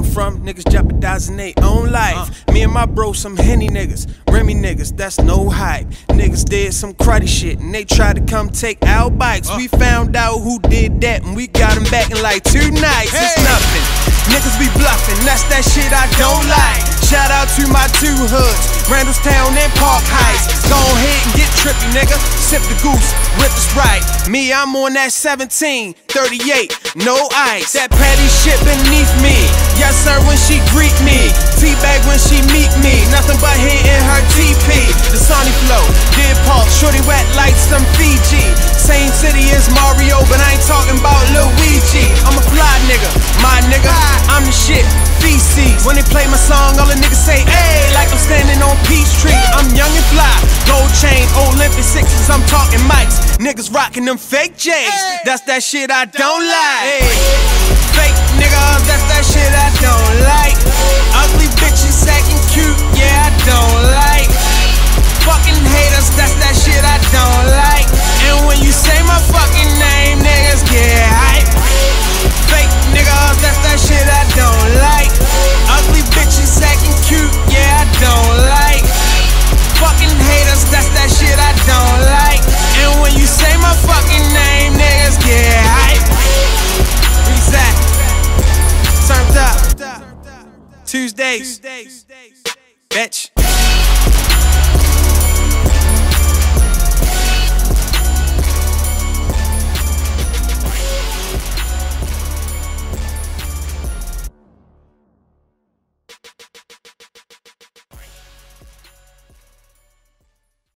I'm from, niggas jeopardizing their own life. Me and my bro, some Henny niggas, Remy niggas, that's no hype. Niggas did some cruddy shit and they tried to come take our bikes. We found out who did that and we got them back in like 2 nights. It's nothing, niggas be bluffing, that's that shit I don't like. Shout out to my 2 hoods, Randallstown and Park Heights. Go ahead and get trippy, nigga, sip the goose, rip the Sprite. Me, I'm on that 17, 38, no ice. That petty shit beneath me, yes sir when she greet me. Teabag when she meet me, nothing but hate in her TP. The Sony flow, did Park, shorty wet like some Fiji. Same city as Mario, but I ain't talking about Luigi. I'm a fly nigga, my nigga, I'm the shit, feces. When they play my song, all the niggas say, hey, like I'm standing on Peachtree. I'm young and fly, gold chain, Olympic 6s, I'm talking mics. Niggas rocking them fake J's, that's that shit I don't like. Hey. Fake niggas, that's that shit I don't like. Ugly bitches acting cute, yeah, I don't like. Fucking haters, that's that shit I don't like. And when you say my fucking name, niggas get hype. Fake niggas, that's that shit I don't like. Ugly bitches acting cute, yeah, I don't like. Fucking haters, that's that shit I don't like. And when you say my fucking name, niggas get hype. Breezay, turned up Tuesdays, bitch.